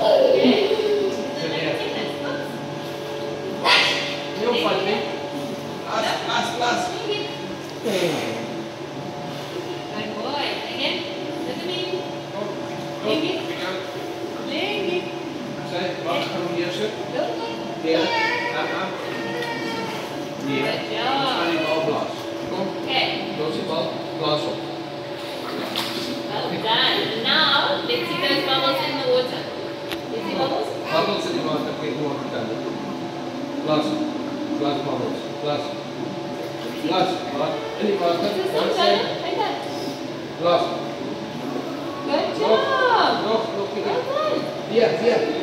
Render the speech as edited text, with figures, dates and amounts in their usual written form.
You'll fight me. Last. Good boy. Again. Look at me. Go. Leg it. Pick out. Leg it. Say, wacht, gaan we hier zitten? Look. Hier. Aan. Hier. Good Ga job. die bal blazen. Kom. Okay. Los die bal. Blaas op. Well done. And now, let's see those bubbles in the water. Let's see bubbles. Bubbles in the water. Quick more than that. Blaas. Blaas bubbles. Blaas. Blaas. In die water. This is One not side. done. Like that. Blaas. Good Nog. job. Nog. Well done. Hier.